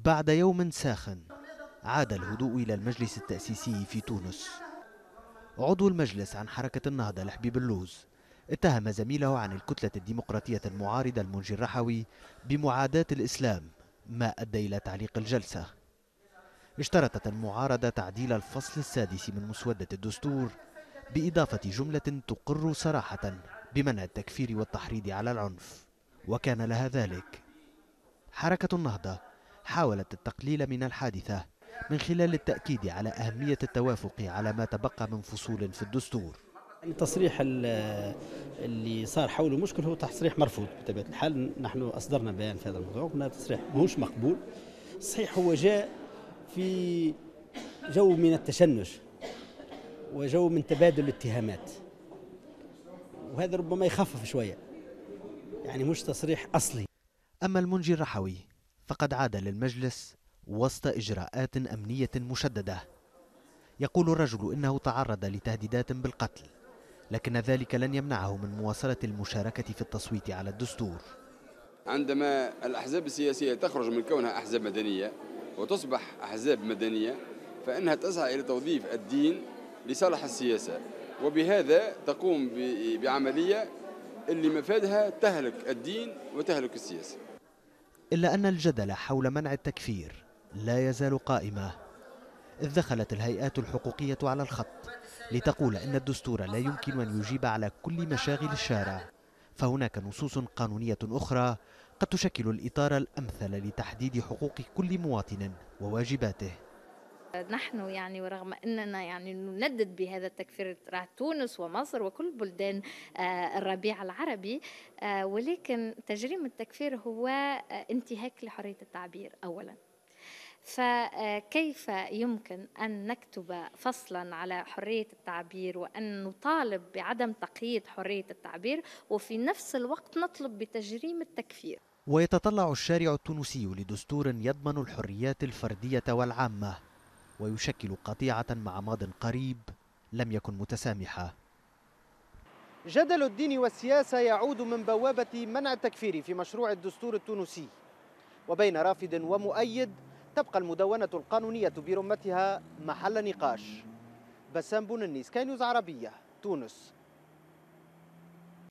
بعد يوم ساخن عاد الهدوء إلى المجلس التأسيسي في تونس. عضو المجلس عن حركة النهضة لحبيب اللوز اتهم زميله عن الكتلة الديمقراطية المعارضة المنجي الرحوي بمعاداة الإسلام، ما أدى إلى تعليق الجلسة. اشترطت المعارضة تعديل الفصل السادس من مسودة الدستور بإضافة جملة تقر صراحة بمنع التكفير والتحريض على العنف، وكان لها ذلك. حركة النهضة حاولت التقليل من الحادثة من خلال التأكيد على أهمية التوافق على ما تبقى من فصول في الدستور. التصريح اللي صار حوله مشكل هو تصريح مرفوض بطبيعة الحال. نحن أصدرنا بيان في هذا الموضوع، قلنا تصريح مش مقبول. صحيح هو جاء في جو من التشنج وجو من تبادل الاتهامات، وهذا ربما يخفف شوية، يعني مش تصريح أصلي. أما المنجي الرحوي فقد عاد للمجلس وسط إجراءات أمنية مشددة. يقول الرجل إنه تعرض لتهديدات بالقتل، لكن ذلك لن يمنعه من مواصلة المشاركة في التصويت على الدستور. عندما الأحزاب السياسية تخرج من كونها أحزاب مدنية وتصبح أحزاب مدنية، فإنها تسعى إلى توظيف الدين لصالح السياسة، وبهذا تقوم بعملية اللي مفادها تهلك الدين وتهلك السياسة. إلا أن الجدل حول منع التكفير لا يزال قائمة، إذ دخلت الهيئات الحقوقية على الخط لتقول إن الدستور لا يمكن أن يجيب على كل مشاغل الشارع، فهناك نصوص قانونية أخرى قد تشكل الإطار الأمثل لتحديد حقوق كل مواطن وواجباته. نحن ورغم أننا نندد بهذا التكفير، تونس ومصر وكل بلدان الربيع العربي، ولكن تجريم التكفير هو انتهاك لحرية التعبير أولا. فكيف يمكن أن نكتب فصلا على حرية التعبير وأن نطالب بعدم تقييد حرية التعبير وفي نفس الوقت نطلب بتجريم التكفير؟ ويتطلع الشارع التونسي لدستور يضمن الحريات الفردية والعامة، ويشكل قطيعة مع ماض قريب لم يكن متسامحا. جدل الدين والسياسة يعود من بوابة منع التكفير في مشروع الدستور التونسي، وبين رافض ومؤيد تبقى المدونة القانونية برمتها محل نقاش. بسام بونني، سكاي نيوز عربية، تونس.